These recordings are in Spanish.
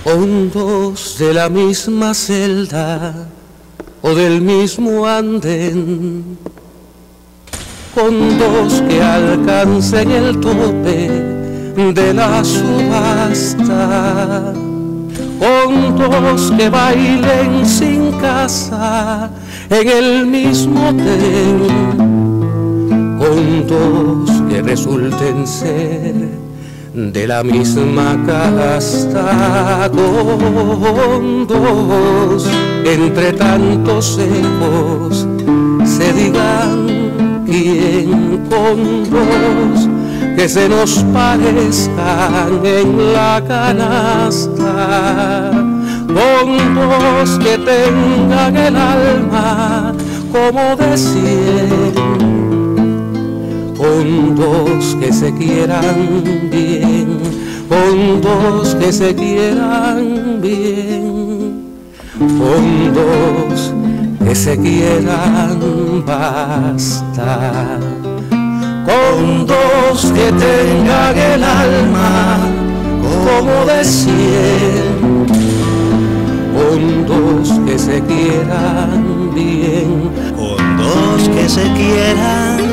hondos de la misma celda o del mismo andén, con dos que alcancen el tope de la subasta, con dos que bailen sin casa en el mismo hotel, con dos que resulten ser de la misma casta, con dos entre tantos ecos se digan quién, con dos que se nos parezcan en la canasta, con dos que tengan el alma como de 100, con dos que se quieran bien, con dos que se quieran bien, con dos que se quieran bastar, con dos que tengan el alma como de 100, con dos que se quieran bien, con dos que se quieran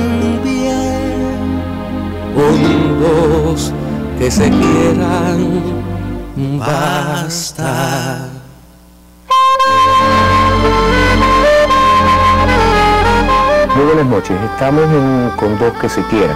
bien, con dos que se quieran bastar. Muy buenas noches, estamos con dos que se quieran.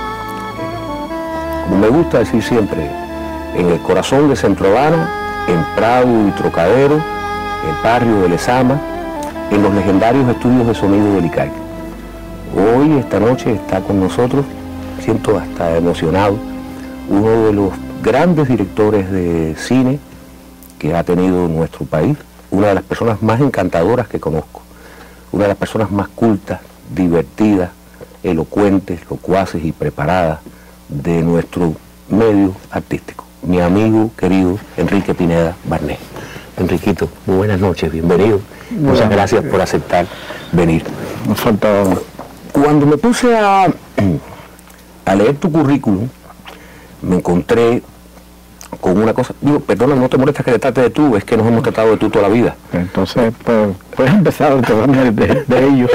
Como me gusta decir siempre, en el corazón de Centro Habana, en Prado y Trocadero, el barrio de Lezama, en los legendarios estudios de sonido del ICAIC. Hoy, esta noche, está con nosotros, siento hasta emocionado, uno de los grandes directores de cine que ha tenido nuestro país, una de las personas más encantadoras que conozco, una de las personas más cultas, divertidas, elocuentes, locuaces y preparadas de nuestro medio artístico. Mi amigo querido Enrique Pineda Barnet. Enriquito, muy buenas noches, bienvenido. Muchas gracias por aceptar venir. Me faltaba. Cuando me puse a leer tu currículum, me encontré con una cosa. Digo, perdona, no te molesta que te trate de tú, es que nos hemos tratado de tú toda la vida. Entonces, pues, puedes empezar a tratarme de ellos.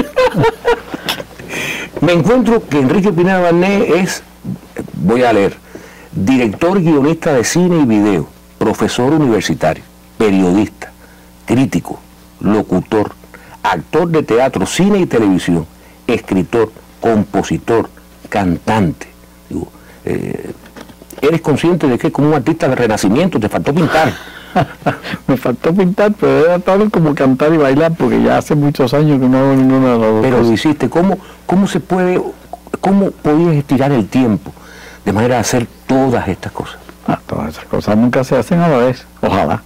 Me encuentro que Enrique Pineda Barnet es, voy a leer, director y guionista de cine y video, profesor universitario, periodista, crítico, locutor, actor de teatro, cine y televisión, escritor, compositor, cantante. Digo, ¿eres consciente de que como un artista de renacimiento te faltó pintar? Me faltó pintar, pero era tal como cantar y bailar, porque ya hace muchos años que no hago ninguna de las dos. Pero lo hiciste, ¿cómo podías estirar el tiempo de manera de hacer todas estas cosas? Todas esas cosas nunca se hacen a la vez, ojalá.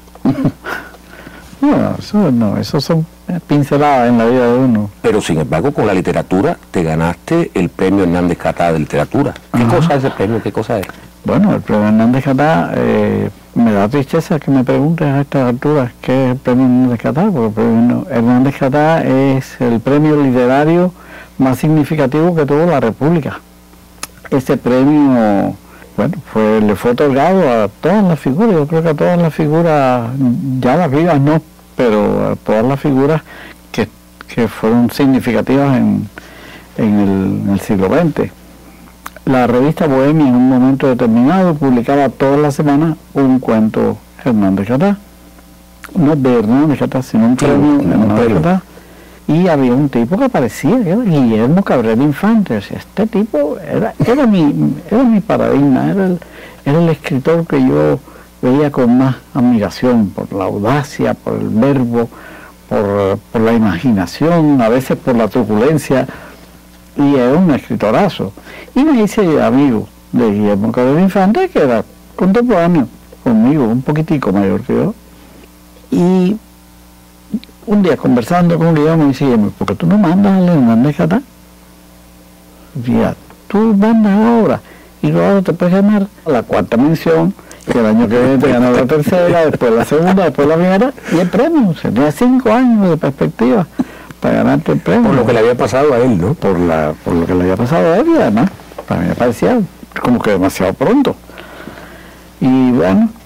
No, eso son pinceladas en la vida de uno. Pero sin embargo, con la literatura te ganaste el premio Hernández Catá de literatura. ¿Qué cosa es ese premio? ¿Qué cosa es? Bueno, el premio Hernández Catá, me da tristeza que me preguntes a estas alturas qué es el premio Hernández Catá, porque el premio Hernández Catá es el premio literario más significativo que tuvo la República. Ese premio, bueno, le fue otorgado a todas las figuras, yo creo que a todas las figuras, ya las vivas no, pero a todas las figuras que fueron significativas en el siglo XX. La revista Bohemia en un momento determinado publicaba todas las semanas un cuento Hernández Catá, no de Hernández Catá, sino un premio Hernández Catá, y había un tipo que aparecía, que era Guillermo Cabrera Infante. O sea, este tipo era mi paradigma, era el escritor que yo veía con más admiración por la audacia, por el verbo, por la imaginación, a veces por la truculencia, y era un escritorazo. Y me hice amigo de Guillermo Cabrera Infante, que era contemporáneo conmigo, un poquitico mayor que yo. Y un día conversando con Guillermo me dice, ¿por qué tú no mandas al Hernández Catá? Ya, tú mandas ahora y luego te puedes ganar la cuarta mención, que el año que viene te ganas la tercera, después la segunda, después la primera, y el premio. O sea, tenía 5 años de perspectiva para ganarte el premio. Por lo que le había pasado a él, ¿no? Por lo que le había pasado a él, y además, para mí me parecía como que demasiado pronto. Y bueno,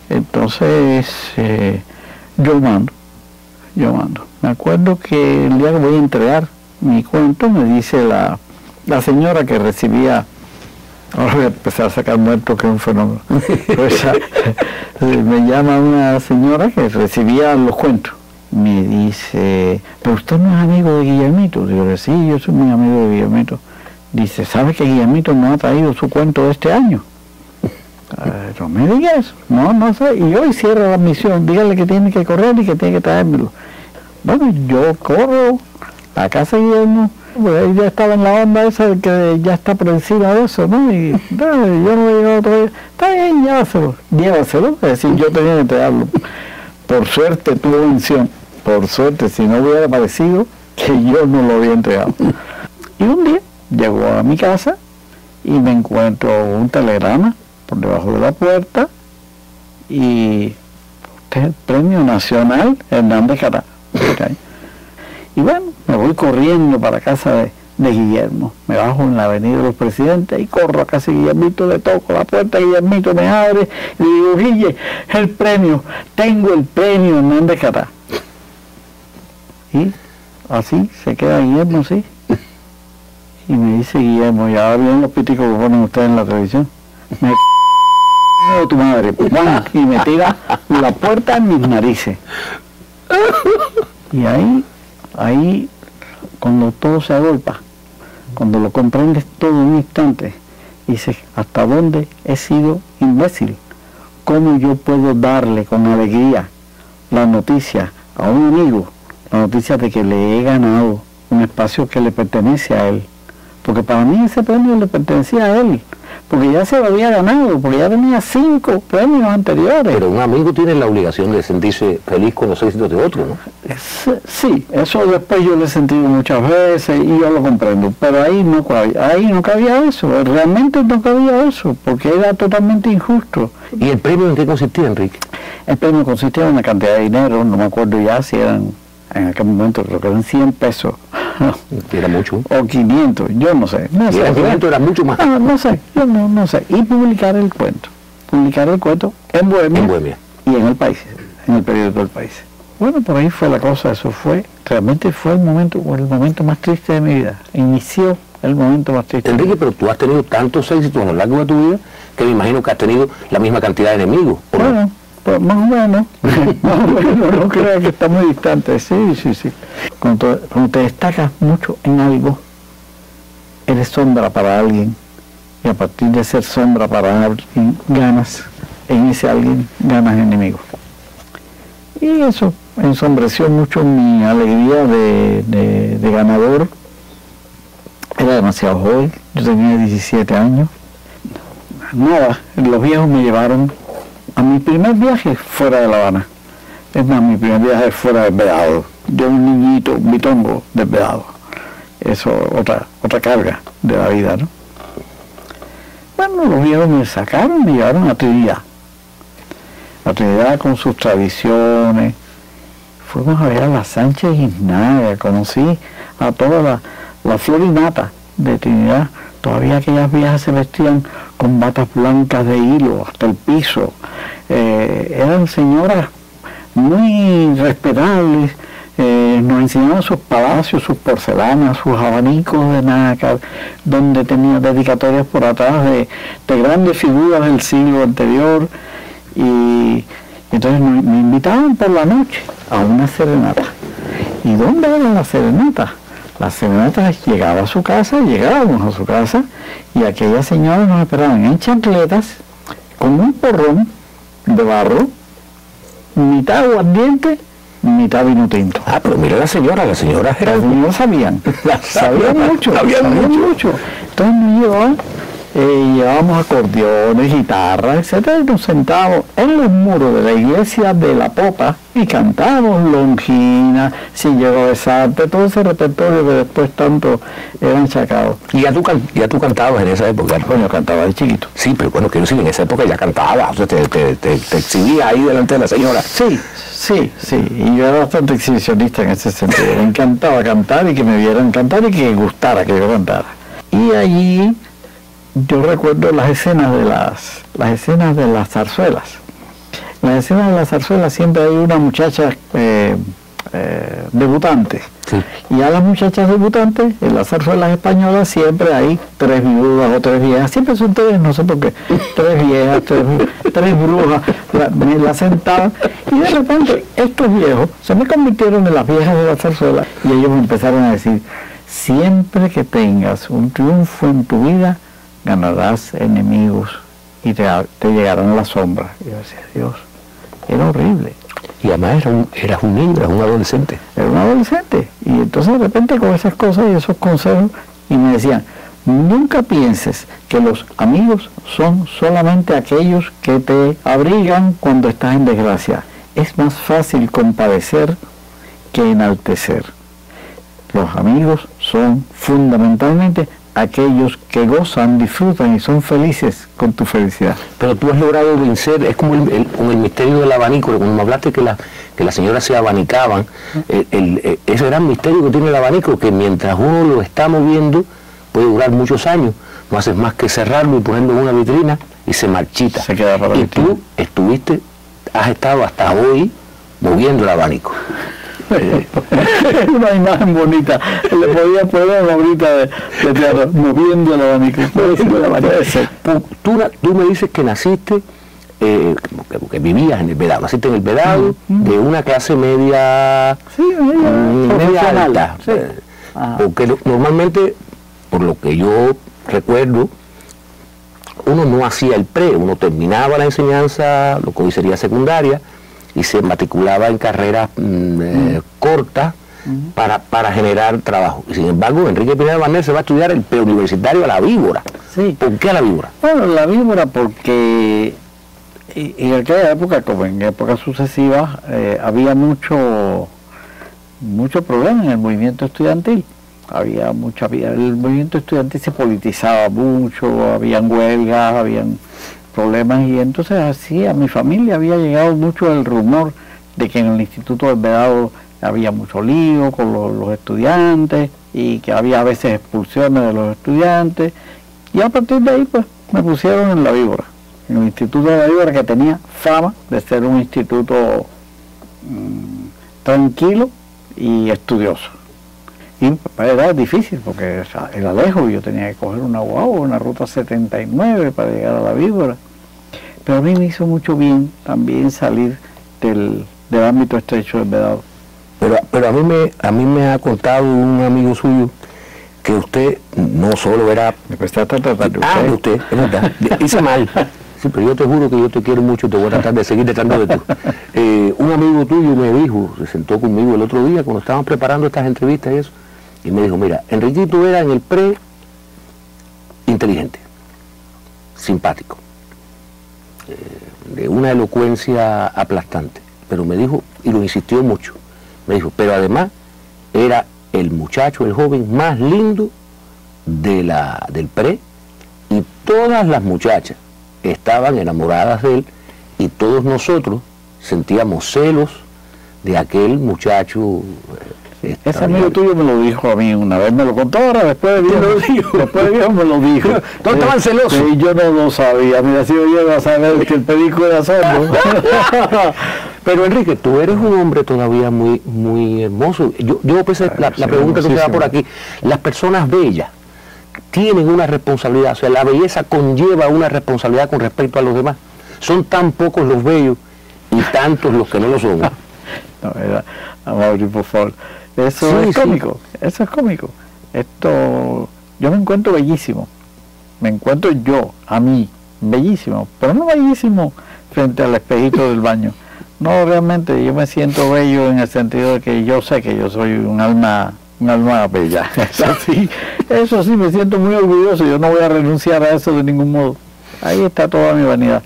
Entonces yo mando. Me acuerdo que el día que voy a entregar mi cuento me dice la señora que recibía, ahora voy a empezar a sacar muertos, que es un fenómeno, pues, me llama una señora que recibía los cuentos, me dice, pero usted no es amigo de Guillermito. Digo, sí, yo soy muy amigo de Guillermito. Dice, ¿sabe que Guillermito no ha traído su cuento de este año? No me diga eso, no sé, y hoy cierra la misión, dígale que tiene que correr y que tiene que traérmelo. Bueno, yo corro a casa de Guillermo, pues él ya estaba en la onda esa de que ya está por encima de eso, ¿no? Y yo no he llegado todavía, está bien, llévaselo, es decir, yo tenía que entregarlo. Por suerte tuvo mención, por suerte, si no hubiera parecido que yo no lo había entregado. Y un día llegó a mi casa y me encuentro un telegrama por debajo de la puerta y usted es el Premio Nacional Hernández Catá. Y bueno, me voy corriendo para casa de Guillermo, me bajo en la avenida de los Presidentes y corro a casa de Guillermito, le toco la puerta, Guillermito me abre y le digo, Guille, el premio, tengo el Premio Hernández Catá. Y así se queda Guillermo, así. Y me dice Guillermo, y ahora vienen los píticos que ponen ustedes en la televisión, me de tu madre, y me tira la puerta en mis narices. Y ahí, cuando todo se agolpa, cuando lo comprendes todo en un instante, dices, ¿hasta dónde he sido imbécil? ¿Cómo yo puedo darle con alegría la noticia a un amigo, la noticia de que le he ganado un espacio que le pertenece a él? Porque para mí ese premio le pertenecía a él, porque ya se lo había ganado, porque ya tenía 5 premios anteriores. Pero un amigo tiene la obligación de sentirse feliz con los éxitos de otro, ¿no? Sí, eso después yo lo he sentido muchas veces y yo lo comprendo, pero ahí no cabía eso, realmente no cabía eso, porque era totalmente injusto. ¿Y el premio en qué consistía, Enrique? El premio consistía en una cantidad de dinero, no me acuerdo ya si eran, en aquel momento creo que eran 100 pesos. Era mucho. O 500, yo no sé. No sé, 500 era mucho más. No sé, yo no sé. Y publicar el cuento en Bohemia y en El País, en el periódico El País. Bueno, por ahí fue la cosa, realmente fue el momento más triste de mi vida. Inició el momento más triste. Enrique, pero tú has tenido tantos éxitos a lo largo de tu vida que me imagino que has tenido la misma cantidad de enemigos. Bueno, pues más o menos, no creo que está muy distante, sí. Cuando te destacas mucho en algo, eres sombra para alguien, y a partir de ser sombra para alguien, ganas enemigos. Y eso ensombreció mucho mi alegría de ganador. Era demasiado joven, yo tenía 17 años. Nada, los viejos me llevaron a mi primer viaje fuera de La Habana. Es más, mi primer viaje fuera de Vedado. Yo un niñito, un bitongo de Vedado. Eso, otra carga de la vida, ¿no? Bueno, los viejos me sacaron, me llevaron a Trinidad. A Trinidad con sus tradiciones. Fuimos a ver a la Sánchez Guiznaga, conocí a toda la florinata de Trinidad. Todavía aquellas viejas se vestían con batas blancas de hilo hasta el piso. Eran señoras muy respetables. Nos enseñaban sus palacios, sus porcelanas, sus abanicos de nácar, donde tenía dedicatorias por atrás de grandes figuras del siglo anterior. Y entonces me invitaban por la noche a una serenata. ¿Y dónde era la serenata? La serenata llegábamos a su casa, y aquellas señoras nos esperaban en chancletas, con un porrón de barro, mitad aguardiente, mitad vino tinto. Ah, pero mira las señoras sabían mucho. Entonces nos llevábamos acordeones, guitarras, etcétera, y nos sentábamos en los muros de la iglesia de La Popa y cantábamos Longina, Sin Llego de Sarte, todo ese repertorio que después tanto eran chacados. ¿Y ya tú cantabas en esa época? Bueno, yo cantaba de chiquito. Sí, pero bueno, quiero decir, en esa época ya cantaba, o sea, te exhibía ahí delante de la señora. Sí, y yo era bastante exhibicionista en ese sentido. Me encantaba cantar y que me vieran cantar y que gustara que yo cantara. Y allí yo recuerdo las escenas de las zarzuelas. En la escena de la zarzuela siempre hay una muchacha debutante. Sí. Y a las muchachas debutantes, en las zarzuelas españolas siempre hay 3 viudas o 3 viejas, siempre son 3, no sé por qué, 3 viejas, 3 brujas, me la sentaban, y de repente estos viejos se me convirtieron en las viejas de la zarzuela, y ellos me empezaron a decir, siempre que tengas un triunfo en tu vida, ganarás enemigos y te llegarán las sombras. Y yo decía, Dios, era horrible. Y además eras un niño, eras un adolescente. Era un adolescente. Y entonces de repente con esas cosas y esos consejos, y me decían, nunca pienses que los amigos son solamente aquellos que te abrigan cuando estás en desgracia. Es más fácil compadecer que enaltecer. Los amigos son fundamentalmente aquellos que gozan, disfrutan y son felices con tu felicidad. Pero tú has logrado vencer, es como con el misterio del abanico, cuando me hablaste que las señoras se abanicaban, ese gran misterio que tiene el abanico, que mientras uno lo está moviendo, puede durar muchos años, no haces más que cerrarlo y ponerlo en una vitrina y se marchita. Se queda para la vitrina. Tú has estado hasta hoy moviendo el abanico. Una imagen bonita, le podía poner una bonita de teatro, moviendo el abanico. Tú me dices que naciste, que vivías en el Vedado, naciste en el Vedado, de una clase media, sí, media alta, sí. Porque normalmente, por lo que yo recuerdo, uno no hacía el pre, uno terminaba la enseñanza, lo que hoy sería secundaria, y se matriculaba en carreras cortas para generar trabajo. Y sin embargo, Enrique Pineda Barnés se va a estudiar el preuniversitario a La Víbora. Sí. ¿Por qué a La Víbora? Bueno, La Víbora porque en aquella época, como en épocas sucesivas, había mucho problema en el movimiento estudiantil. El movimiento estudiantil se politizaba mucho, habían huelgas, habían problemas, y entonces así a mi familia había llegado mucho el rumor de que en el Instituto del Vedado había mucho lío con los estudiantes y que había a veces expulsiones de los estudiantes, y a partir de ahí pues me pusieron en La Víbora, en el Instituto de La Víbora, que tenía fama de ser un instituto tranquilo y estudioso. Y era difícil porque era lejos, yo tenía que coger una guagua, una ruta 79 para llegar a La Víbora. Pero a mí me hizo mucho bien también salir del ámbito estrecho del Vedado. Pero a mí me ha contado un amigo suyo que usted no solo era... Me prestaste a tratar de usted. Ah, de usted, es verdad. Hice mal. Sí, pero yo te juro que yo te quiero mucho y te voy a tratar de seguir tratando de tú. Un amigo tuyo me dijo, se sentó conmigo el otro día cuando estaban preparando estas entrevistas y eso, y me dijo, mira, Enriquito era en el pre inteligente, simpático, de una elocuencia aplastante, pero me dijo, y lo insistió mucho, me dijo, pero además era el muchacho, el joven más lindo del pre, y todas las muchachas estaban enamoradas de él, y todos nosotros sentíamos celos de aquel muchacho. Ese amigo tuyo me lo dijo a mí una vez, me lo contó ahora, después de Dios me lo dijo. Todos estaban celosos. Sí, yo no lo sabía, mira, si yo llego a saber que el perico era sordo. Pero Enrique, tú eres un hombre todavía muy, muy hermoso. Yo pensé, la pregunta que se da por aquí, las personas bellas tienen una responsabilidad, o sea, la belleza conlleva una responsabilidad con respecto a los demás. Son tan pocos los bellos y tantos los que no lo son. No, era, Amaury, por favor. Eso es cómico, eso es cómico. Yo me encuentro bellísimo. Me encuentro yo, a mí, bellísimo, pero no bellísimo frente al espejito del baño. No, realmente yo me siento bello en el sentido de que yo sé que yo soy un alma bella. Eso sí, me siento muy orgulloso. Yo no voy a renunciar a eso de ningún modo. Ahí está toda mi vanidad.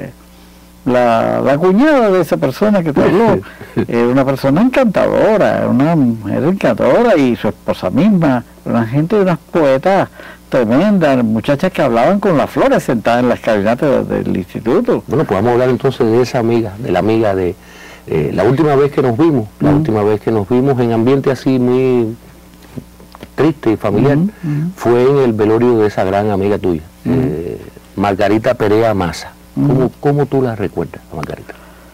La cuñada de esa persona que te habló era una persona encantadora, una mujer encantadora, y su esposa misma, una gente, unas poetas tremendas, muchachas que hablaban con las flores sentadas en la escalinata del instituto. Bueno, pues vamos a hablar entonces de esa amiga, de la amiga de la última vez que nos vimos, en ambiente así muy triste y familiar, fue en el velorio de esa gran amiga tuya, Margarita Perea Maza. ¿Cómo tú la recuerdas, Margarita?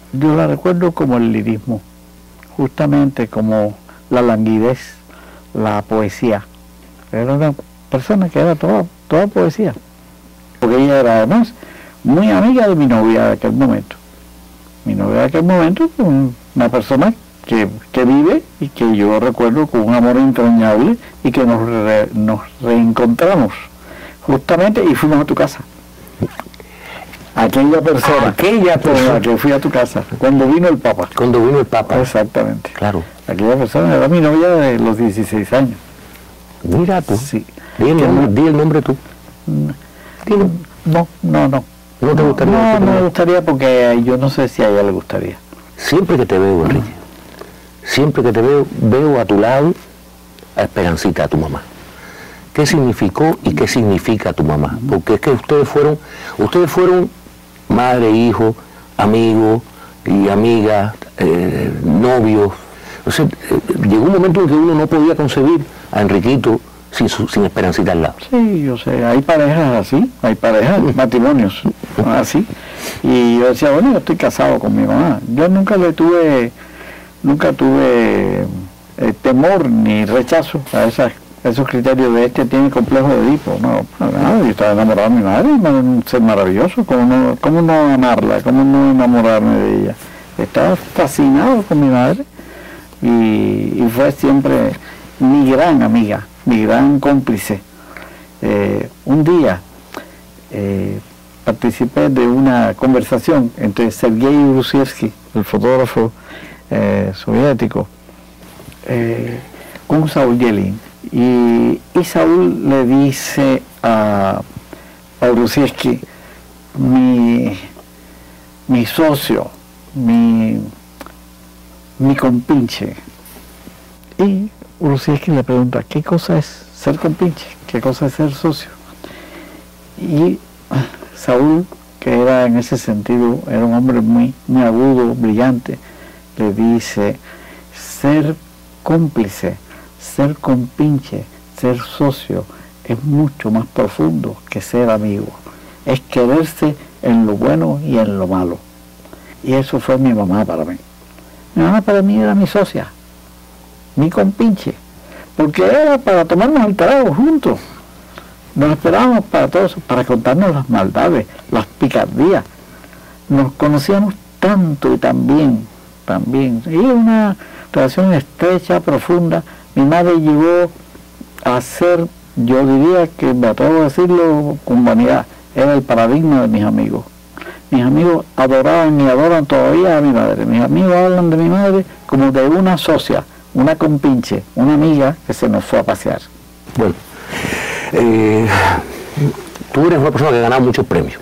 yo la recuerdo como el lirismo, justamente como la languidez, la poesía. Era una persona que era toda poesía, porque ella era además muy amiga de mi novia de aquel momento. Mi novia de aquel momento, una persona que vive y que yo recuerdo con un amor entrañable y que nos reencontramos justamente y fuimos a tu casa. Aquella persona con la que fui a tu casa, cuando vino el Papa. Cuando vino el Papa. Exactamente. Claro. Aquella persona era mi novia de los 16 años. Mira tú. Sí. Di el nombre tú. No. ¿No te gustaría? No me gustaría porque yo no sé si a ella le gustaría. Siempre que te veo, Enrique, siempre que te veo a tu lado a Esperancita, a tu mamá. ¿Qué significó y qué significa tu mamá? Porque es que ustedes fueron madre, hijo, amigos y amigas, novios. O sea, llegó un momento en que uno no podía concebir a Enriquito sin Esperancita al lado. Sí, yo sé, hay parejas así, hay parejas, matrimonios así. Y yo decía, bueno, yo estoy casado con mi mamá. Yo nunca tuve temor ni rechazo a esos criterios de tiene complejo de Edipo. No, nada, yo estaba enamorado de mi madre, un ser maravilloso. ¿Cómo no amarla? ¿Cómo no enamorarme de ella? Estaba fascinado con mi madre y fue siempre mi gran amiga, mi gran cómplice. Un día participé de una conversación entre Sergei Brusievsky, el fotógrafo soviético, con Saúl Yelin. Y Saúl le dice a Brusievsky, mi socio, mi compinche. Y Brusievsky le pregunta, ¿qué cosa es ser compinche? ¿Qué cosa es ser socio? Y Saúl, que era en ese sentido, era un hombre muy agudo, brillante, le dice, ser cómplice, ser compinche, ser socio, es mucho más profundo que ser amigo. Es quererse en lo bueno y en lo malo. Y eso fue mi mamá para mí. Mi mamá para mí era mi socia, mi compinche, porque era para tomarnos el trago juntos. Nos esperábamos para todo eso, para contarnos las maldades, las picardías. Nos conocíamos tanto y tan bien. Y una relación estrecha, profunda. Mi madre llegó a ser, yo diría que me atrevo a decirlo con vanidad, era el paradigma de mis amigos. Mis amigos adoraban y adoran todavía a mi madre. Mis amigos hablan de mi madre como de una socia, una compinche, una amiga que se nos fue a pasear. Bueno, tú eres una persona que ha ganado muchos premios,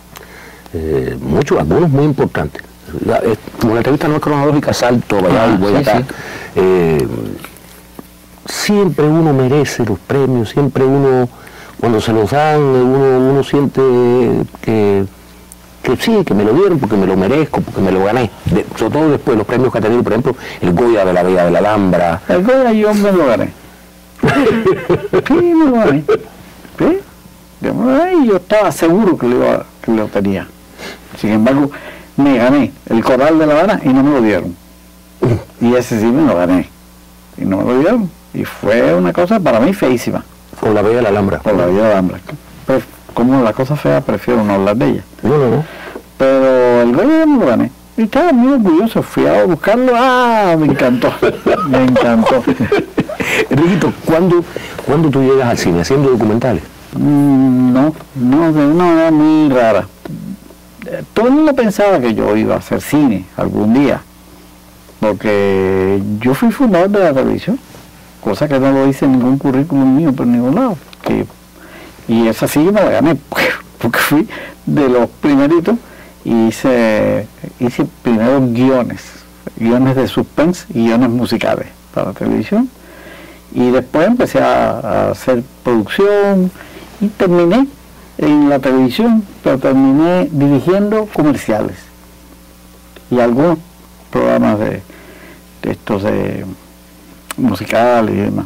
algunos muy importantes. Como la entrevista no es cronológica, salto, voy acá. Sí. Siempre uno merece los premios, siempre uno, cuando se los dan, uno siente que sí, que me lo dieron porque me lo merezco, porque me lo gané. Sobre todo después de los premios que ha tenido, por ejemplo, el Goya de la Vega de la Alhambra. El Goya yo me lo gané. Sí, me lo gané. ¿Sí? Y yo estaba seguro que lo tenía. Sin embargo, me gané el Coral de La Habana y no me lo dieron. Y ese sí me lo gané. Y no me lo dieron. Y fue una cosa para mí feísima. Con la Vega de la Alhambra. Con la Vega de la Alhambra. Pero como la cosa fea, prefiero no hablar de ella. No. Pero el Goya me lo gané. Y estaba muy orgulloso. Fui a buscarlo. Me encantó. Me encantó. Enriquito, ¿cuándo tú llegas al cine? ¿Haciendo documentales? No, de una manera muy rara. Todo el mundo pensaba que yo iba a hacer cine algún día, porque yo fui fundador de la televisión, cosa que no lo hice en ningún currículum mío por ningún lado. Y esa sí me la gané, porque fui de los primeritos y hice primero guiones de suspense y guiones musicales para la televisión. Y después empecé a hacer producción y terminé en la televisión, pero terminé dirigiendo comerciales y algunos programas de estos musicales y demás.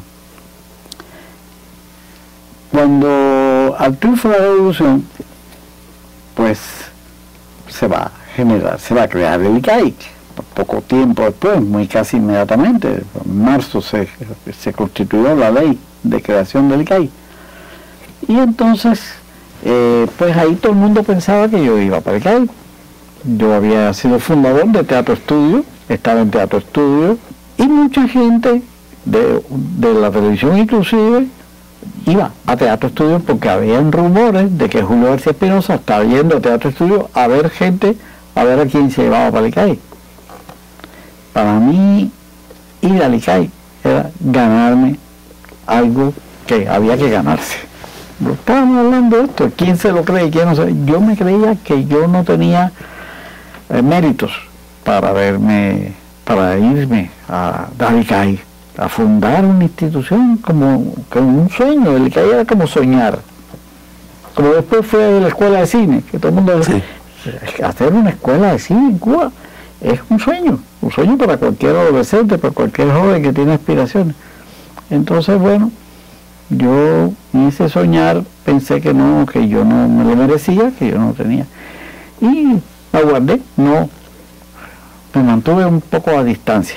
Cuando al triunfo de la revolución, pues se va a crear el ICAI. Poco tiempo después, muy casi inmediatamente, en marzo se constituyó la ley de creación del ICAI. Y entonces, pues ahí todo el mundo pensaba que yo iba para el ICAI. Yo había sido fundador de Teatro Estudio, estaba en Teatro Estudio, y mucha gente de la televisión inclusive iba a Teatro Estudio porque habían rumores de que Julio García Espinosa estaba yendo a Teatro Estudio a ver gente, a ver a quién se llevaba para el ICAI. Para mí, ir al ICAI era ganarme algo que había que ganarse. Estábamos hablando de esto, quién se lo cree y quién no se. Yo me creía que yo no tenía méritos para irme al ICAI, a fundar una institución como un sueño. El ICAI era como soñar. Como después fue a la escuela de cine, que todo el mundo dice, hacer una escuela de cine en Cuba es un sueño para cualquier adolescente, para cualquier joven que tiene aspiraciones. Entonces, bueno, yo en ese soñar pensé que yo no me lo merecía, que yo no tenía. Y aguardé, me mantuve un poco a distancia.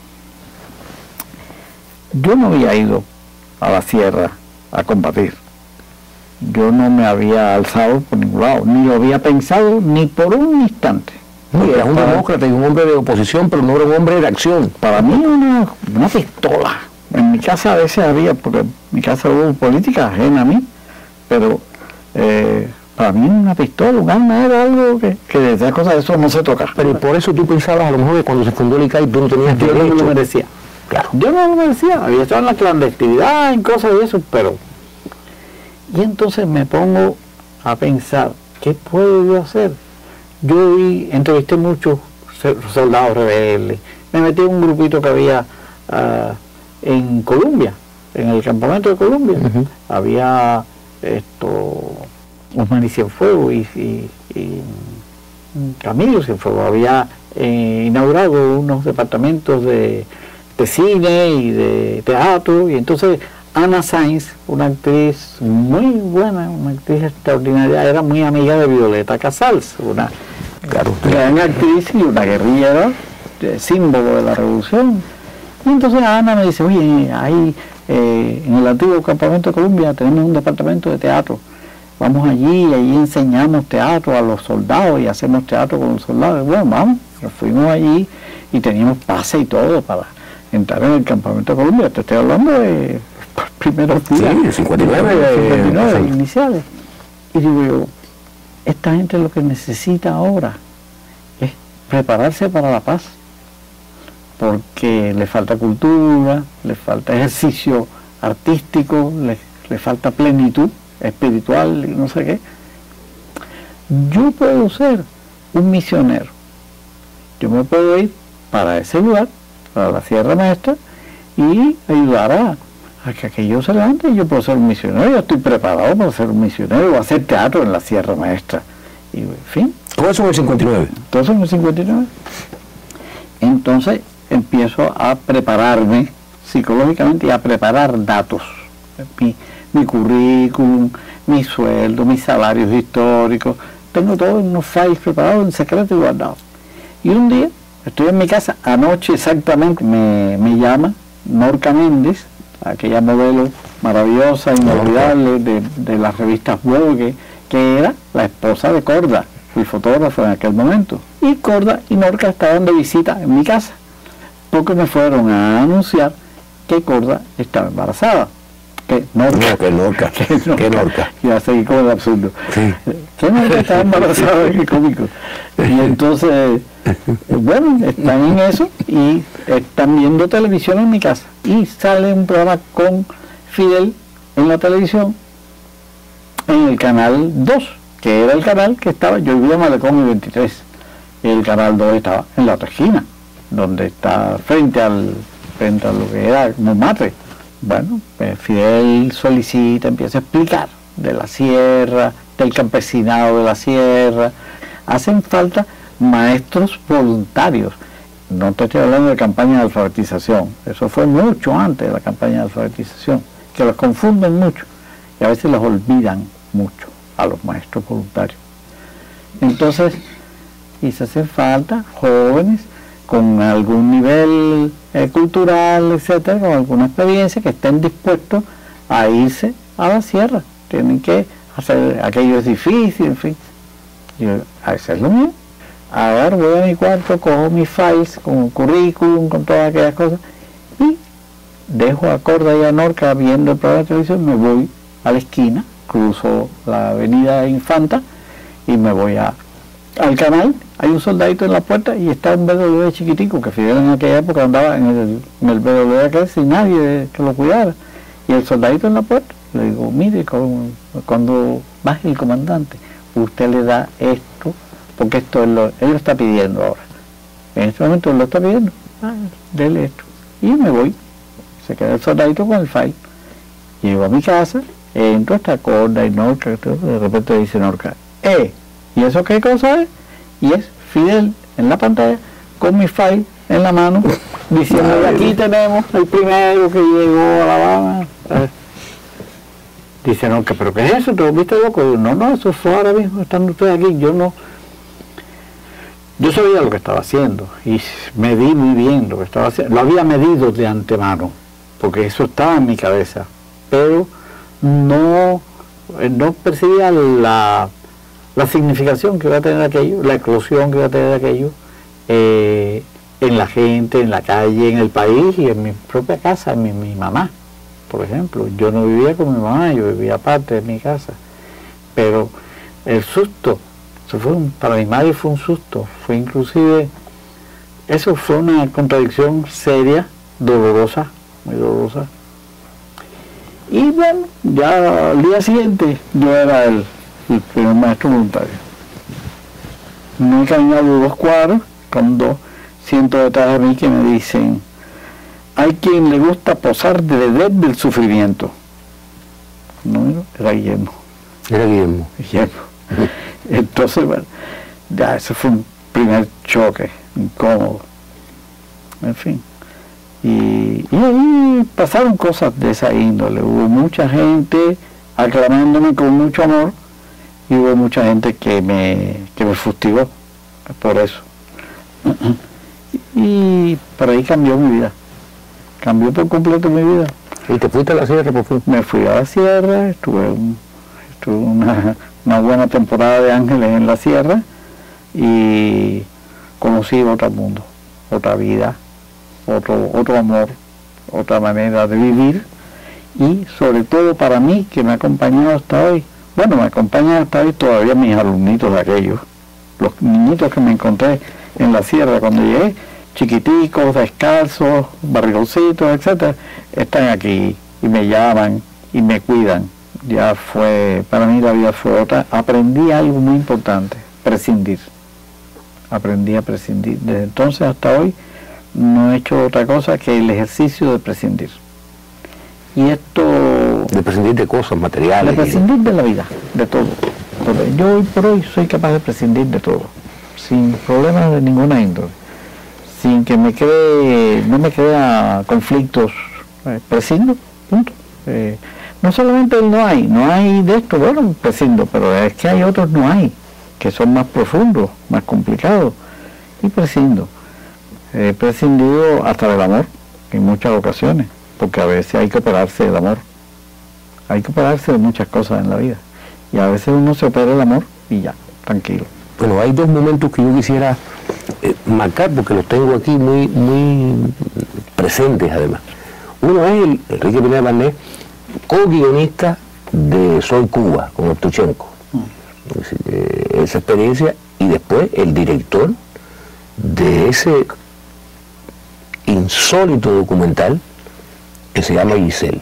Yo no había ido a la sierra a combatir. Yo no me había alzado por ningún lado, ni lo había pensado ni por un instante. No, eras un demócrata y un hombre de oposición, pero no era un hombre de acción. Para mí una pistola. En mi casa a veces había, porque en mi casa hubo política ajena a mí, pero para mí una pistola, un arma era algo que de esas cosas, eso no se toca. Pero por eso tú pensabas a lo mejor que cuando se fundó el ICAI tú no tenías derecho. Yo no lo merecía. Claro. Yo no lo merecía, había estado en la clandestinidad, en cosas de eso, pero... Y entonces me pongo a pensar, ¿qué puedo yo hacer? Yo entrevisté muchos soldados rebeldes, me metí en un grupito que había en Colombia, en el campamento de Colombia. Había Osmani Cienfuegos y Camilo Cienfuegos, había inaugurado unos departamentos de cine y de teatro, y entonces Ana Sainz, una actriz muy buena, una actriz extraordinaria, era muy amiga de Violeta Casals, una gran actriz y una guerrillera, símbolo de la revolución. Y entonces Ana me dice, oye, ahí en el antiguo campamento de Colombia tenemos un departamento de teatro, vamos allí y allí enseñamos teatro a los soldados y hacemos teatro con los soldados. Bueno, vamos, nos fuimos allí y teníamos pase y todo para entrar en el campamento de Colombia. Te estoy hablando de primeros días, sí, 59 iniciales. Y digo yo, esta gente lo que necesita ahora es prepararse para la paz, porque le falta cultura, le falta ejercicio artístico, le falta plenitud espiritual y no sé qué. Yo puedo ser un misionero, yo me puedo ir para ese lugar, para la Sierra Maestra, y ayudar a que aquello se levante. Y yo puedo ser un misionero, yo estoy preparado para ser un misionero, o hacer teatro en la Sierra Maestra, y en fin. Todo eso en el 59. Todo eso en el 59. Entonces empiezo a prepararme psicológicamente y a preparar datos, mi currículum, mi sueldo, mis salarios históricos, tengo todo en unos files preparados en secreto y guardados. Y un día estoy en mi casa, anoche exactamente, me llama Norca Méndez, aquella modelo maravillosa, inolvidable de las revistas Vogue, que era la esposa de Korda, el fotógrafo en aquel momento. Y Korda y Norca estaban de visita en mi casa, porque me fueron a anunciar que Korda estaba embarazada. Que Norca. Ya seguí con el absurdo. Sí. Que Norca estaba embarazada, qué cómico. Y entonces, bueno, están en eso y están viendo televisión en mi casa. Y sale un programa con Fidel en la televisión, en el canal 2, que era el canal que estaba, yo vivía en Malecón y 23, y el canal 2 estaba en la otra esquina, donde está frente a lo que era Montmartre. Bueno, pues Fidel solicita, empieza a explicar de la sierra, del campesinado de la sierra. Hacen falta maestros voluntarios. No te estoy hablando de campaña de alfabetización, eso fue mucho antes de la campaña de alfabetización, que los confunden mucho y a veces los olvidan mucho a los maestros voluntarios. Entonces, y se hacen falta jóvenes con algún nivel cultural, etcétera, con alguna experiencia, que estén dispuestos a irse a la sierra. Tienen que hacer, aquello es difícil, en fin. Yo, a eso es lo mío. Ahora voy a mi cuarto, cojo mis files con currículum, con todas aquellas cosas, y dejo a Corda y a Norca viendo el programa de televisión, me voy a la esquina, cruzo la avenida Infanta y me voy al canal. Hay un soldadito en la puerta y está un BMW chiquitico, que Fidel en aquella época andaba en el BMW aquel sin nadie que lo cuidara. Y el soldadito en la puerta, le digo, mire, cuando baje el comandante, usted le da esto, porque esto él lo está pidiendo ahora. En este momento él lo está pidiendo, dele esto. Y me voy. Se queda el soldadito con el file. Llego a mi casa, entro, hasta Corda y Norca, de repente dice Norca, ¿y eso qué cosa es? Y es Fidel en la pantalla, con mi file en la mano, diciendo, aquí tenemos el primero que llegó a La Habana. Dice Norca, ¿pero qué es eso? ¿Te lo viste loco? Digo, no, eso fue ahora mismo, estando ustedes aquí. Yo sabía lo que estaba haciendo y medí muy bien lo que estaba haciendo. Lo había medido de antemano, porque eso estaba en mi cabeza, pero no percibía la significación que iba a tener aquello, la eclosión que iba a tener aquello en la gente, en la calle, en el país y en mi propia casa, mi mamá, por ejemplo. Yo no vivía con mi mamá, yo vivía aparte de mi casa, pero el susto, para mi madre fue un susto, fue inclusive, eso fue una contradicción seria, dolorosa, muy dolorosa. Y bueno, ya al día siguiente yo era el primer maestro voluntario. Me he caminado 2 cuadros con 200 detrás de mí que me dicen, hay quien le gusta posar desde del sufrimiento. No, era Guillermo. Era Guillermo. Entonces, bueno, ya ese fue un primer choque, incómodo. En fin. Y ahí pasaron cosas de esa índole. Hubo mucha gente aclamándome con mucho amor y hubo mucha gente que me fustigó por eso. Y por ahí cambió mi vida. Cambió por completo mi vida. ¿Y te fuiste a la sierra por fin? Me fui a la sierra, estuve una buena temporada de Ángeles en la sierra y conocí otro mundo, otra vida, otro amor, otra manera de vivir y sobre todo para mí, que me ha acompañado hasta hoy. Bueno, me acompañan hasta hoy todavía mis alumnitos de aquellos, los niñitos que me encontré en la sierra cuando llegué, chiquiticos, descalzos, barrigoncitos, etcétera, están aquí y me llaman y me cuidan. Ya fue, para mí la vida fue otra. Aprendí algo muy importante, prescindir. Aprendí a prescindir. Desde entonces hasta hoy no he hecho otra cosa que el ejercicio de prescindir. Y esto... De prescindir de cosas materiales. De prescindir de la vida, de todo. Yo hoy por hoy soy capaz de prescindir de todo, sin problemas de ninguna índole, sin que no me crea conflictos. Prescindo, punto. No solamente no hay de esto, bueno, prescindo, pero es que hay otros no hay, que son más profundos, más complicados, y prescindo. He prescindido hasta del amor, en muchas ocasiones, porque a veces hay que operarse del amor, hay que operarse de muchas cosas en la vida, y a veces uno se opera el amor y ya, tranquilo. Bueno, hay 2 momentos que yo quisiera marcar, porque los tengo aquí muy, muy presentes además. Uno es el Enrique Pineda Barnés, co-guionista de Soy Cuba, con Evtuchenko. Esa experiencia, y después el director de ese insólito documental que se llama Giselle.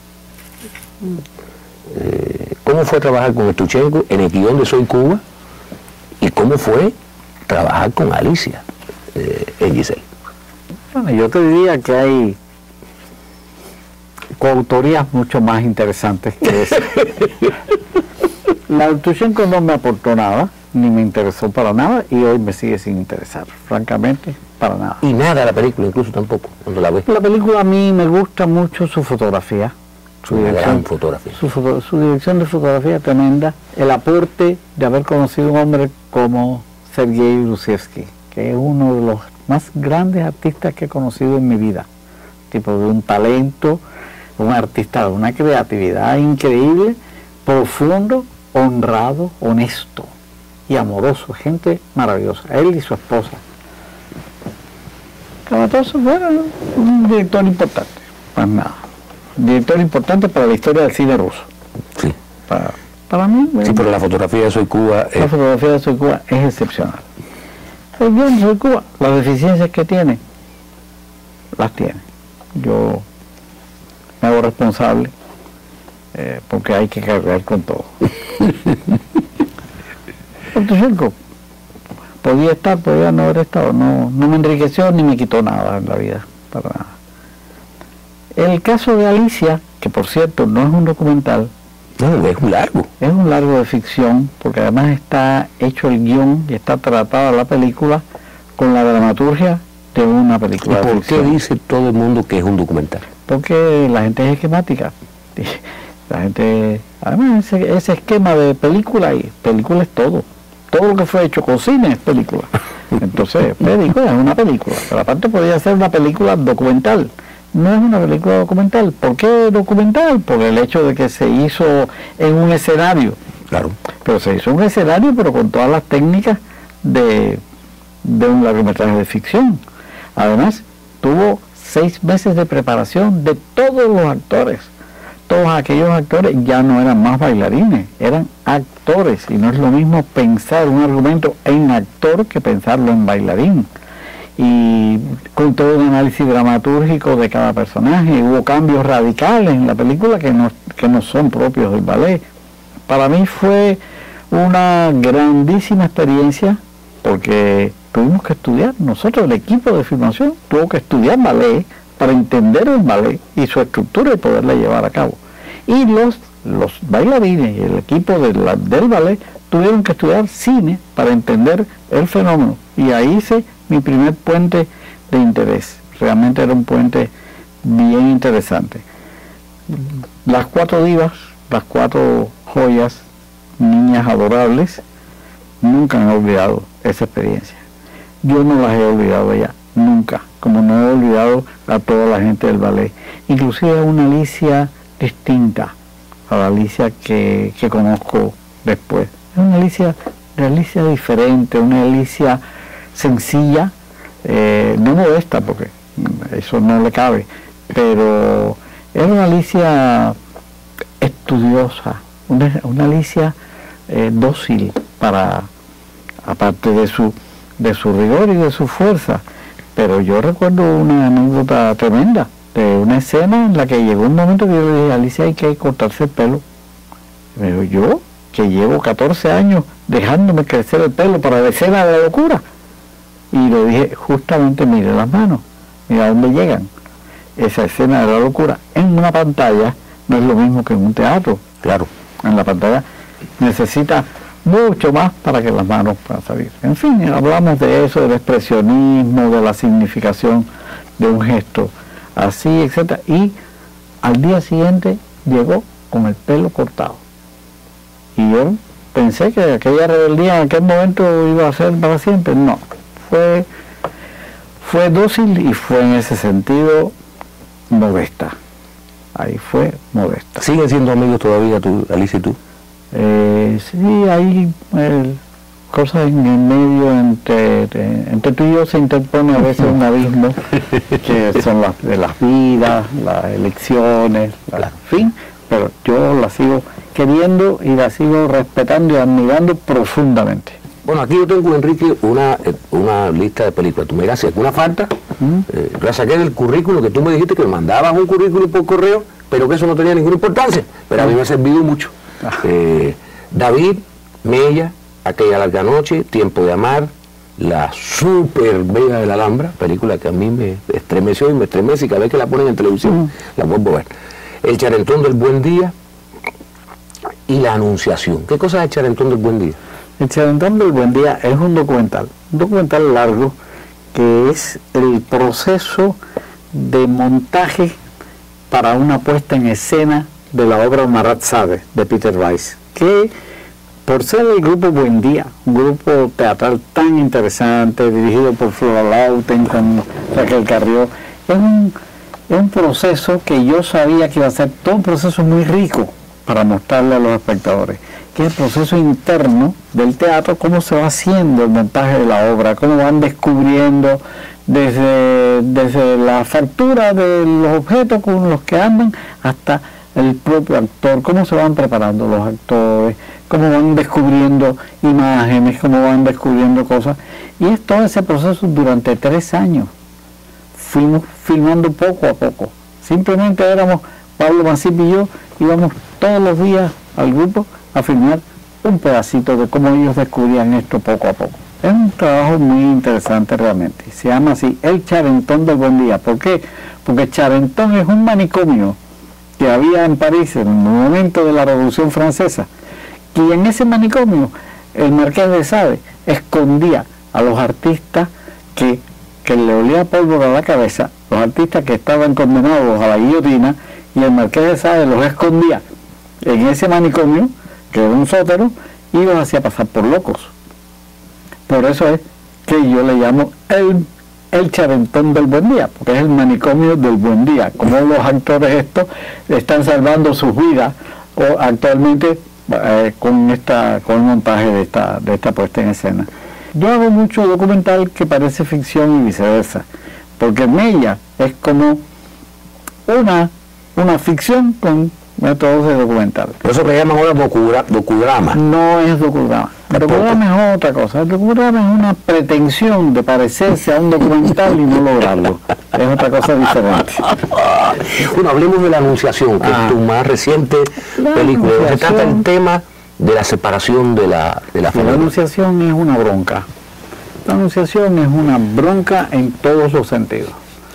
¿Cómo fue trabajar con Evtuchenko en el guión de Soy Cuba? ¿Y cómo fue trabajar con Alicia en Giselle? Bueno, yo te diría que hay coautorías mucho más interesantes que esa. La de Evtuchenko no me aportó nada, ni me interesó para nada, y hoy me sigue sin interesar, francamente, para nada. Y nada la película, incluso tampoco, cuando la ves. La película a mí me gusta mucho su fotografía, su gran fotografía. Su dirección de fotografía tremenda, el aporte de haber conocido un hombre como Sergei Grushevsky, que es uno de los más grandes artistas que he conocido en mi vida. Tipo de un talento, un artista de una creatividad increíble, profundo, honrado, honesto y amoroso, gente maravillosa, él y su esposa. Kamatozov era un director importante, más nada. Director importante para la historia del cine ruso. Sí. Para mí. Sí, pero la fotografía de Soy Cuba. La fotografía de Soy Cuba es excepcional. El guión de Soy Cuba, las deficiencias que tiene, las tiene. Yo me hago responsable porque hay que cargar con todo. Portuchenko podía estar, podía no haber estado, no me enriqueció ni me quitó nada en la vida, para nada. El caso de Alicia, que por cierto no es un documental, no, es un largo. Es un largo de ficción, porque además está hecho el guión y está tratada la película con la dramaturgia de una película de ficción. ¿Por qué dice todo el mundo que es un documental? Porque la gente es esquemática. La gente, además ese esquema de película, y película es todo. Todo lo que fue hecho con cine es película. Entonces, película es una película. Pero aparte podría ser una película documental. No es una película documental. ¿Por qué documental? Por el hecho de que se hizo en un escenario. Claro. Pero se hizo en un escenario, pero con todas las técnicas de un largometraje de ficción. Además, tuvo 6 meses de preparación de todos los actores. Todos aquellos actores ya no eran más bailarines, eran actores. Y no es lo mismo pensar un argumento en actor que pensarlo en bailarín. Y con todo un análisis dramatúrgico de cada personaje, hubo cambios radicales en la película que no son propios del ballet. Para mí fue una grandísima experiencia, porque tuvimos que estudiar, nosotros el equipo de filmación tuvo que estudiar ballet para entender el ballet y su estructura y poderla llevar a cabo. Y los bailarines y el equipo del ballet tuvieron que estudiar cine para entender el fenómeno. Y ahí hice mi primer puente de interés. Realmente era un puente bien interesante. Las 4 divas, las 4 joyas, niñas adorables, nunca han olvidado esa experiencia. Yo no las he olvidado ya, nunca, como no he olvidado a toda la gente del ballet. Inclusive una Alicia distinta a la Alicia que conozco después. Es una Alicia diferente, una Alicia sencilla, no modesta, porque eso no le cabe, pero era una Alicia estudiosa, una Alicia dócil, aparte de su rigor y de su fuerza. Pero yo recuerdo una anécdota tremenda de una escena en la que llegó un momento que yo le dije: Alicia, hay que cortarse el pelo. Y me dijo: yo, que llevo 14 años dejándome crecer el pelo para la escena de la locura. Y le dije: justamente mire las manos, mira dónde llegan. Esa escena de la locura en una pantalla no es lo mismo que en un teatro. Claro. En la pantalla necesita mucho más para que las manos puedan salir. En fin, hablamos de eso, del expresionismo, de la significación de un gesto, así, etc. Y al día siguiente llegó con el pelo cortado. Y yo pensé que aquella rebeldía en aquel momento iba a ser para siempre. No, fue dócil y fue en ese sentido modesta. Ahí fue modesta. ¿Siguen siendo amigos todavía tú, Alicia y tú? Sí, hay cosas en el medio, entre tú y yo se interpone a veces un abismo, que son las de las vidas, las elecciones, en fin, pero yo la sigo queriendo y la sigo respetando y admirando profundamente. Bueno, aquí yo tengo, Enrique, una lista de películas. Tú me dirás si alguna falta. La saqué del currículo, que tú me dijiste que me mandabas un currículo por correo, pero que eso no tenía ninguna importancia. Pero a mí me ha servido mucho. David, Mella, Aquella larga noche, Tiempo de amar, La super Vega de la Alhambra, película que a mí me estremeció y me estremece, y cada vez que la ponen en televisión la vuelvo a ver. El Charentón del buen día y La Anunciación. ¿Qué cosa es El Charentón del buen día? El Charentón del buen día es un documental largo, que es el proceso de montaje para una puesta en escena de la obra Marat Sade de Peter Weiss, que por ser el grupo Buen Día, un grupo teatral tan interesante, dirigido por Flora Lauten con Raquel Carrió, es un proceso que yo sabía que iba a ser todo un proceso muy rico para mostrarle a los espectadores, que es el proceso interno del teatro, cómo se va haciendo el montaje de la obra, cómo van descubriendo desde la factura de los objetos con los que andan hasta el propio actor, cómo se van preparando los actores, cómo van descubriendo imágenes, cómo van descubriendo cosas. Y es todo ese proceso durante 3 años. Fuimos filmando poco a poco. Simplemente éramos Pablo Masip y yo, íbamos todos los días al grupo a filmar un pedacito de cómo ellos descubrían esto poco a poco. Es un trabajo muy interesante realmente. Se llama así El Charenton del Buen Día. ¿Por qué? Porque Charenton es un manicomio que había en París en el momento de la Revolución Francesa. Y en ese manicomio el Marqués de Sade escondía a los artistas que le olía pólvora a la cabeza, los artistas que estaban condenados a la guillotina, y el Marqués de Sade los escondía en ese manicomio, que era un sótano, y los hacía pasar por locos. Por eso es que yo le llamo el Charenton del Buen Día, porque es el manicomio del Buen Día, como los actores estos están salvando sus vidas o actualmente con el montaje de esta puesta en escena. Yo hago mucho documental que parece ficción y viceversa, porque Mella es como una ficción con métodos de documental. Por eso le llaman ahora docudrama. No es docudrama. El docudrama es otra cosa. El docudrama es una pretensión de parecerse a un documental y no lograrlo. Es otra cosa diferente. Bueno, hablemos de La Anunciación, que es tu más reciente película. Se trata el tema de la separación de la familia. La Anunciación es una bronca. La Anunciación es una bronca en todos los sentidos.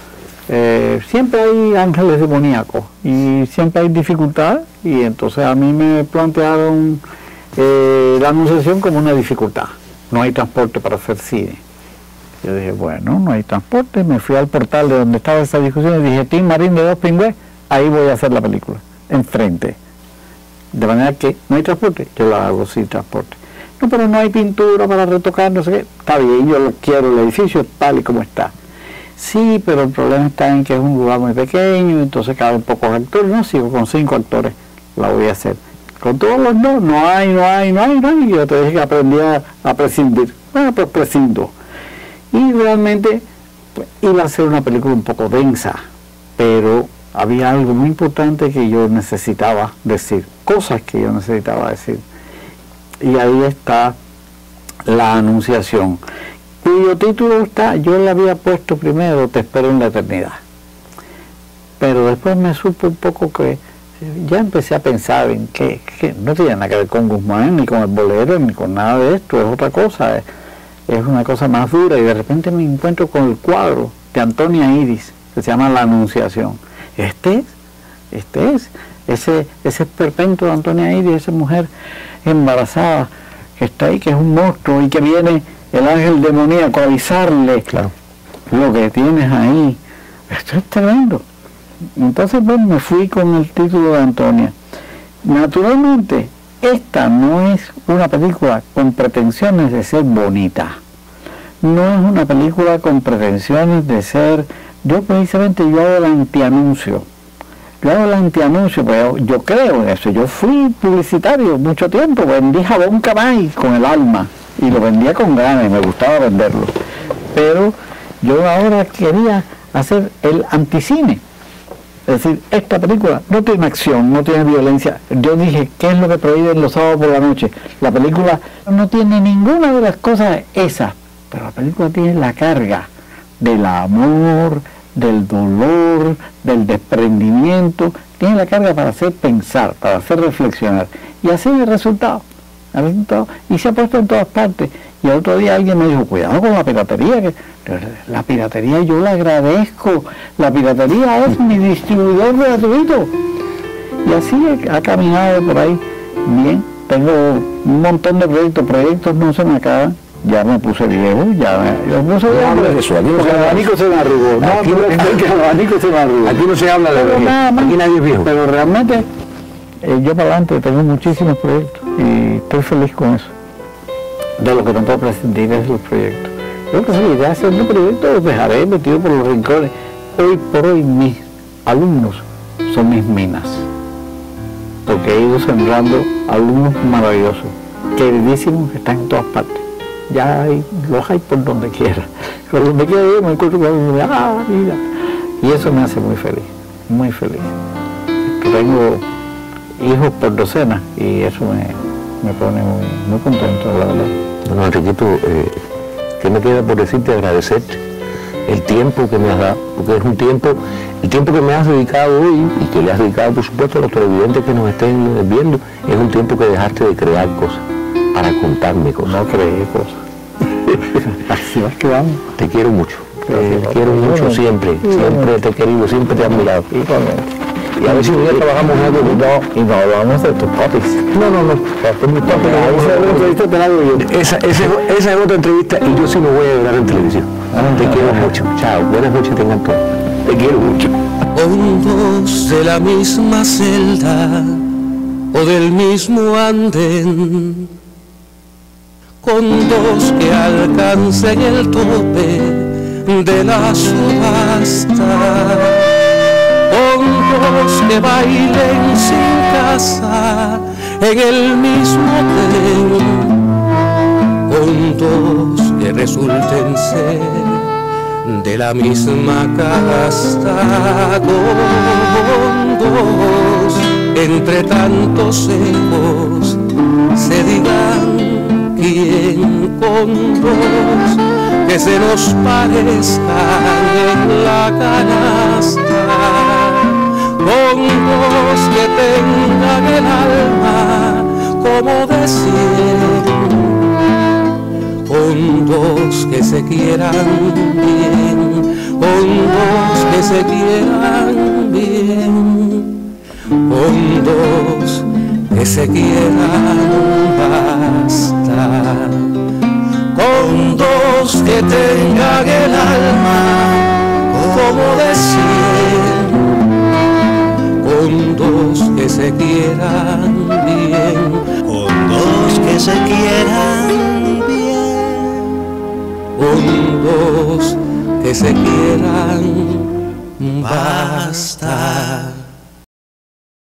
Siempre hay ángeles demoníacos y siempre hay dificultad, y entonces a mí me plantearon La Anunciación como una dificultad. No hay transporte para hacer cine. Yo dije, bueno, no hay transporte. Me fui al portal de donde estaba esa discusión y dije, Tim Marín de Dos Pingües, ahí voy a hacer la película, enfrente. De manera que no hay transporte, yo la hago sin transporte. No, pero no hay pintura para retocar, no sé qué. Está bien, yo quiero el edificio tal y como está. Sí, pero el problema está en que es un lugar muy pequeño, entonces caben pocos actores. No, sigo con 5 actores, la voy a hacer. Con todos los no hay. Y yo te dije que aprendí a prescindir. Bueno, pues prescindo. Y realmente pues, iba a ser una película un poco densa, pero había algo muy importante que yo necesitaba decir, cosas que yo necesitaba decir. Y ahí está La Anunciación, cuyo título está, yo le había puesto primero Te espero en la eternidad. Pero después me supo un poco que ya empecé a pensar en que no tiene nada que ver con Guzmán, ni con el bolero, ni con nada de esto, es otra cosa, es una cosa más dura, y de repente me encuentro con el cuadro de Antonia Iris, que se llama La Anunciación. Este es ese esperpento de Antonia Iris, esa mujer embarazada que está ahí, que es un monstruo, y que viene el ángel demoníaco a avisarle, claro, lo que tienes ahí. Esto es tremendo. Entonces, bueno, me fui con el título de Antonia. Naturalmente, esta no es una película con pretensiones de ser bonita. No es una película con pretensiones de ser... Yo precisamente hago el antianuncio. Pues yo creo en eso. Yo fui publicitario mucho tiempo, vendí jabón Camay con el alma y lo vendía con ganas y me gustaba venderlo. Pero yo ahora quería hacer el anticine. Es decir, esta película no tiene acción, no tiene violencia. Yo dije, ¿qué es lo que prohíben los sábados por la noche? La película no tiene ninguna de las cosas esas, pero la película tiene la carga del amor, del dolor, del desprendimiento, tiene la carga para hacer pensar, para hacer reflexionar. Y así es el resultado. Y se ha puesto en todas partes. Y el otro día alguien me dijo, cuidado con la piratería, que la piratería yo la agradezco, la piratería es mi distribuidor gratuito. Y así ha caminado por ahí bien. Tengo un montón de proyectos no se me acaban. Ya me puse viejo, yo me puse viejo. No, eso, aquí no el abanico se me arrugó. Aquí no se habla de viejo. Aquí nadie es viejo. Pero realmente yo para adelante tengo muchísimos proyectos. y estoy feliz con eso. De lo que no puedo prescindir es los proyectos. Yo que si de hacer un proyecto los dejaré metido por los rincones. Hoy por hoy mis alumnos son mis minas, porque he ido sembrando alumnos maravillosos, queridísimos, que están en todas partes. Ya los hay por donde quiera. Por donde quiera yo me encuentro con uno, mira. Y eso me hace muy feliz, muy feliz. Que tengo hijos por docenas y eso me pone muy contento, la verdad. Bueno, Enriquito, ¿qué me queda por decirte? Agradecerte el tiempo que me has dado, porque es el tiempo que me has dedicado hoy y que le has dedicado, por supuesto, a los televidentes que nos estén viendo, es un tiempo que dejaste de crear cosas, para contarme cosas. No creé cosas. Así es que vamos. Te quiero mucho, te quiero mucho siempre te he querido, siempre te he admirado. Y a ver si un día trabajamos algo. Y no hablamos de tus papis. No. Esa es otra entrevista y yo sí me voy a hablar en televisión. Te quiero mucho. Chao. Buenas noches tengan todos. Te quiero mucho. Con dos de la misma celda o del mismo andén, con dos que alcancen el tope de la subasta, con dos que bailen sin casa en el mismo tren, con dos que resulten ser de la misma casta, con dos entre tantos ecos se digan quién, con dos que se nos parezcan en la canasta, con dos que tengan el alma como decir, con dos que se quieran bien, con dos que se quieran bien, con dos que se quieran bastar, con dos que tengan el alma como decir, con dos que se quieran bien, con dos que se quieran bien, con dos que se quieran bastar.